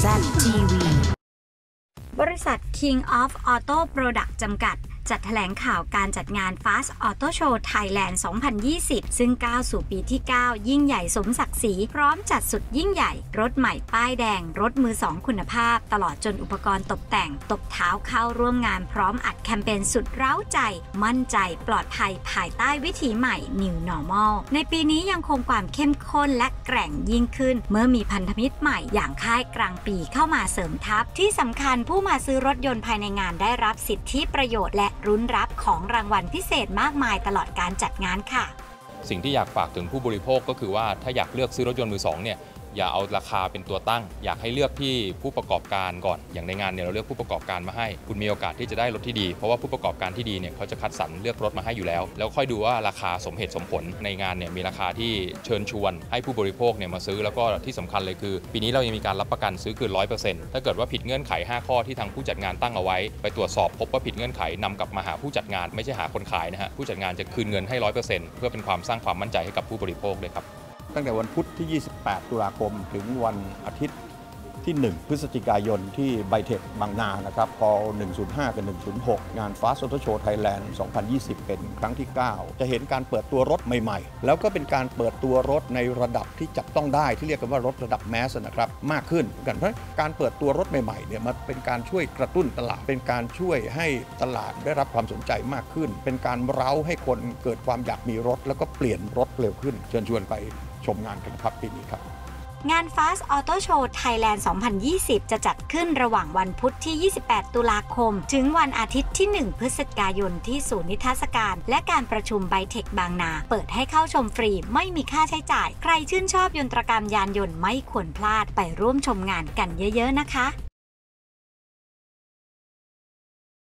ZTV บริษัท King of Auto Product จำกัดจัดแถลงข่าวการจัดงาน Fast Auto Show Thailand 2020 ซึ่งก้าวสู่ปีที่ 9 ยิ่งใหญ่สมศักดิ์ศรีพร้อมจัดสุดยิ่งใหญ่รถใหม่ป้ายแดงรถมือ 2 คุณภาพตลอดจนอุปกรณ์ตกแต่งตบเท้าเข้าร่วมงานพร้อมอัดแคมเปญสุดเร้าใจมั่นใจปลอดภัยภายใต้วิถีใหม่ New Normal ในปีนี้ยังคงความเข้มข้นและแกร่งยิ่งขึ้นเมื่อมีพันธมิตรใหม่อย่างค่ายกลางปีเข้ามาเสริมทัพที่สำคัญผู้มาซื้อรถยนต์ภายในงานได้รับสิทธิประโยชน์และรุ้นรับของรางวัลพิเศษมากมายตลอดการจัดงานค่ะสิ่งที่อยากฝากถึงผู้บริโภคก็คือว่าถ้าอยากเลือกซื้อรถยนต์มือสองเนี่ยอย่าเอาราคาเป็นตัวตั้งอยากให้เลือกที่ผู้ประกอบการก่อนอย่างในงานเนี่ยเราเลือกผู้ประกอบการมาให้คุณมีโอกาสที่จะได้รถที่ดีเพราะว่าผู้ประกอบการที่ดีเนี่ยเขาจะคัดสรรเลือกรถมาให้อยู่แล้วค่อยดูว่าราคาสมเหตุสมผลในงานเนี่ยมีราคาที่เชิญชวนให้ผู้บริโภคเนี่ยมาซื้อแล้วก็ที่สำคัญเลยคือปีนี้เรายังมีการรับประกันซื้อเกิน 100% ถ้าเกิดว่าผิดเงื่อนไข5ข้อที่ทางผู้จัดงานตั้งเอาไว้ไปตรวจสอบพบว่าผิดเงื่อนไขนำกลับมาหาผู้จัดงานไม่ใช่หาคนขายนะฮะผู้จัดงานจะคืนเงินให้ 100% เพื่อเป็นความสร้างความมั่นใจให้กับผู้บริโภคเลยครับตั้งแต่วันพุธที่ 28 ตุลาคมถึงวันอาทิตย์ที่ 1 พฤศจิกายนที่ไบเทคบางนานะครับพอ105 กับ 106 งาน Fast Auto Show Thailand 2020 เป็นครั้งที่ 9 จะเห็นการเปิดตัวรถใหม่ๆแล้วก็เป็นการเปิดตัวรถในระดับที่จับต้องได้ที่เรียกกันว่ารถระดับแมสนะครับมากขึ้นกันเพราะการเปิดตัวรถใหม่ๆเนี่ยมันเป็นการช่วยกระตุ้นตลาดเป็นการช่วยให้ตลาดได้รับความสนใจมากขึ้นเป็นการเร้าให้คนเกิดความอยากมีรถแล้วก็เปลี่ยนรถเร็วขึ้นเชิญชวนไปชมงานกันครับปีนี้ครับงาน Fast Auto Show Thailand 2020 จะจัดขึ้นระหว่างวันพุธที่ 28 ตุลาคมถึงวันอาทิตย์ที่ 1 พฤศจิกายนที่ศูนย์นิทรรศการและการประชุมไบเทคบางนาเปิดให้เข้าชมฟรีไม่มีค่าใช้จ่ายใครชื่นชอบยนตรกรรมยานยนต์ไม่ควรพลาดไปร่วมชมงานกันเยอะๆนะคะ